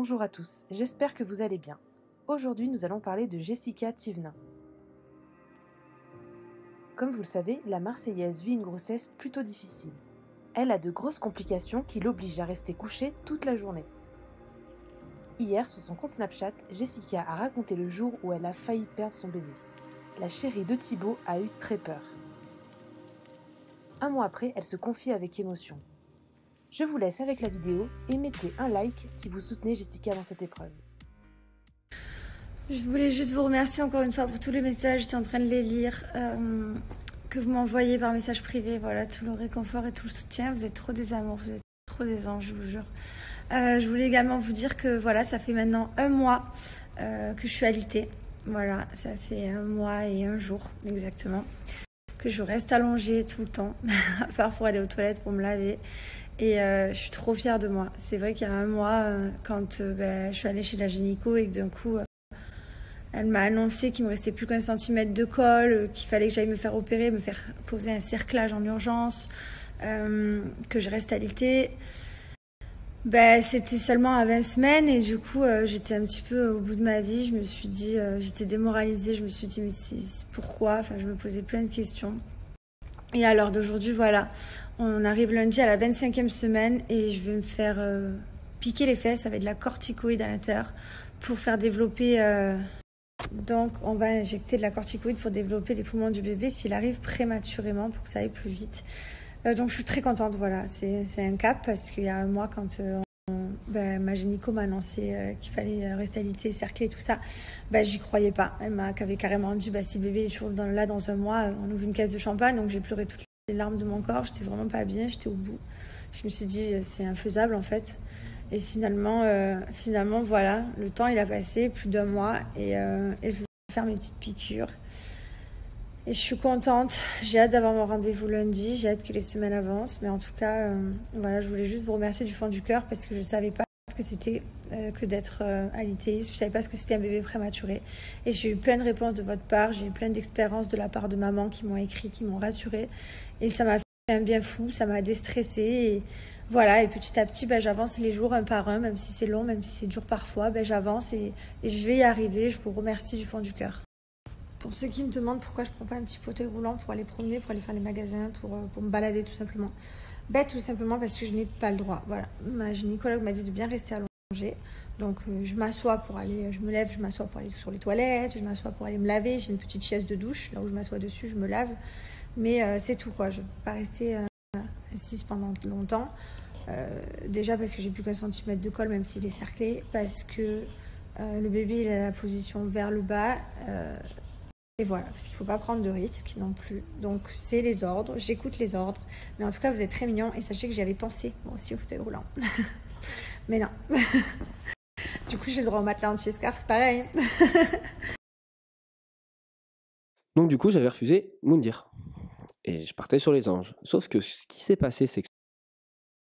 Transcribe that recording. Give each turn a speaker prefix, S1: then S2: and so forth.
S1: Bonjour à tous, j'espère que vous allez bien. Aujourd'hui, nous allons parler de Jessica Thévenin. Comme vous le savez, la Marseillaise vit une grossesse plutôt difficile. Elle a de grosses complications qui l'obligent à rester couchée toute la journée. Hier, sur son compte Snapchat, Jessica a raconté le jour où elle a failli perdre son bébé. La chérie de Thibaut a eu très peur. Un mois après, elle se confie avec émotion. Je vous laisse avec la vidéo et mettez un like si vous soutenez Jessica dans cette épreuve.
S2: Je voulais juste vous remercier encore une fois pour tous les messages, j'étais en train de les lire, que vous m'envoyez par message privé, voilà, tout le réconfort et tout le soutien. Vous êtes trop des amours, vous êtes trop des anges, je vous jure. Je voulais également vous dire que voilà, ça fait maintenant un mois que je suis alitée. Voilà, ça fait un mois et un jour exactement que je reste allongée tout le temps, à part pour aller aux toilettes, pour me laver. Et je suis trop fière de moi. C'est vrai qu'il y a un mois, quand je suis allée chez la gynéco et que d'un coup, elle m'a annoncé qu'il me restait plus qu'un centimètre de colle, qu'il fallait que j'aille me faire opérer, me faire poser un cerclage en urgence, que je reste alitée. C'était seulement à 20 semaines et du coup, j'étais un petit peu au bout de ma vie. Je me suis dit, j'étais démoralisée. Je me suis dit, mais c'est pourquoi? Enfin, je me posais plein de questions. Et à l'heure d'aujourd'hui, voilà, on arrive lundi à la 25e semaine et je vais me faire piquer les fesses avec de la corticoïde à l'intérieur pour faire développer... Donc, on va injecter de la corticoïde pour développer les poumons du bébé s'il arrive prématurément pour que ça aille plus vite. Donc, je suis très contente, voilà. C'est un cap parce qu'il y a un mois, quand ma gynéco m'a annoncé qu'il fallait rester alitée, cercler, tout ça, j'y croyais pas. Elle m'avait carrément dit, si le bébé est toujours là dans un mois, on ouvre une caisse de champagne. Donc, j'ai pleuré toutes les larmes de mon corps. J'étais vraiment pas bien, j'étais au bout. Je me suis dit, c'est infaisable en fait. Et finalement, voilà, le temps il a passé, plus d'un mois, et je vais faire mes petites piqûres. Et je suis contente, j'ai hâte d'avoir mon rendez-vous lundi, j'ai hâte que les semaines avancent. Mais en tout cas, voilà, je voulais juste vous remercier du fond du cœur parce que je ne savais pas ce que c'était que d'être alitée. Je ne savais pas ce que c'était un bébé prématuré. Et j'ai eu plein de réponses de votre part, j'ai eu plein d'expériences de la part de maman qui m'ont écrit, qui m'ont rassurée. Et ça m'a fait un bien fou, ça m'a déstressée. Et voilà, et petit à petit, j'avance les jours un par un, même si c'est long, même si c'est dur parfois, j'avance et je vais y arriver. Je vous remercie du fond du cœur. Pour ceux qui me demandent pourquoi je ne prends pas un petit fauteuil roulant pour aller promener, pour aller faire les magasins, pour me balader tout simplement. Tout simplement parce que je n'ai pas le droit. Voilà, ma gynécologue m'a dit de bien rester allongée. Donc je m'assois pour aller, je me lève, je m'assois pour aller sur les toilettes, je m'assois pour aller me laver. J'ai une petite chaise de douche, là où je m'assois dessus, je me lave. Mais c'est tout quoi, je ne peux pas rester assise pendant longtemps. Déjà parce que j'ai plus qu'un centimètre de colle même s'il est cerclé, parce que le bébé il a la position vers le bas et voilà, parce qu'il ne faut pas prendre de risques non plus. Donc c'est les ordres, j'écoute les ordres, mais en tout cas vous êtes très mignons et sachez que j'y avais pensé moi aussi au fauteuil roulant. Mais non. Du coup j'ai le droit au matelas anti-escar, c'est pareil.
S3: Donc du coup j'avais refusé Moundir et je partais sur les anges. Sauf que ce qui s'est passé, c'est que